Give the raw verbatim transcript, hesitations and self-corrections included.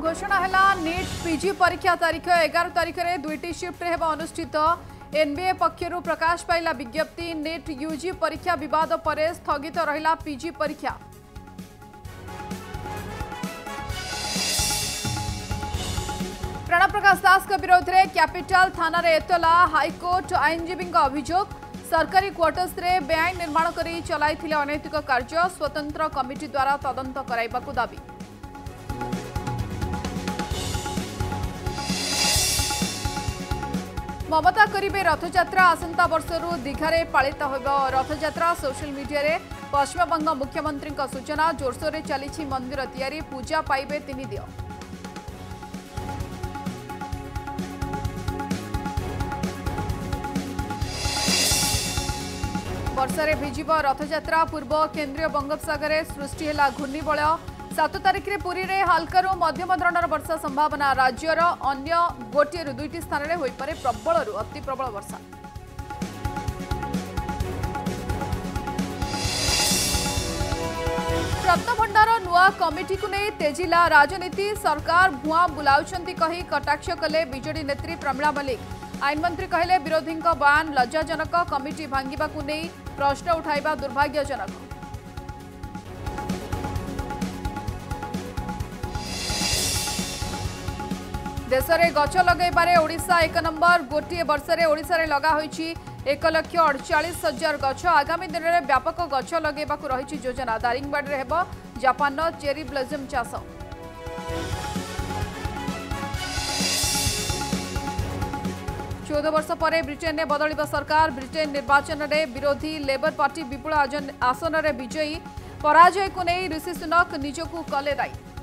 घोषणा है NEET PG परीक्षा तारीख एगार तारीख में दुईटी शिफ्ट अनुष्ठित एनबीए पक्षर प्रकाश पाइला विज्ञप्ति नीट यूजी परीक्षा विवाद पर स्थगित रहिला पीजी परीक्षा। प्रणव प्रकाश दास विरोध में कैपिटल थाना रे एतला हाईकोर्ट आईनजीवी अभियोग सरकारी क्वार्टर्स रे बेआईन निर्माण करी चलाइथिले अनैतिक कार्य स्वतंत्र कमिटी द्वारा तदंत कराइबाकू दाबी। ममता करिबे रथयात्रा आसंता वर्षरू दीघारे पालित होब रथयात्रा सोशल मीडिया रे पश्चिमबंग मुख्यमंत्री सूचना जोरसोर रे चली मंदिर तैयारी पूजा पाइबे तीन दिन। वर्षा रे भिजिब रथयात्रा पूर्व केन्द्रीय बंगोपसागर सृष्टि है घूर्णिबलय सात तारिख में पुरी रे हल्कार मध्यम धरणर वर्षा संभावना राज्यर अन्य गोटे दुईटी स्थान में होइपरे प्रबल अति प्रबल वर्षा। रत्नभंडार नुआ कमिटी को नहीं तेजिला राजनीति सरकार भुआ बुलाउछंती कही कटाक्ष कले बीजेडी नेत्री प्रमिला मल्लिक आईन मंत्री कहले विरोधी बयान लज्जाजनक कमिटी भांगिबा को नहीं प्रश्न उठाइबा दुर्भाग्यजनक। देश में गछ लगेबारे ओडिशा एक नंबर गोटे वर्ष में ओडिशा रे लगा होईची एक लक्ष अड़चाश हजार गछ आगामी दिन में व्यापक गछ लगेबा को रही योजना दारिंगबाड़ी रे हेबो जापान चेरी ब्लॉसम चाष। चौदह वर्ष पर ब्रिटेन में बदलिब सरकार ब्रिटेन निर्वाचन में विरोधी लेबर पार्टी विपुल आसन में विजयी पराजय को नहीं ऋषि सुनक निजकू कले दायी।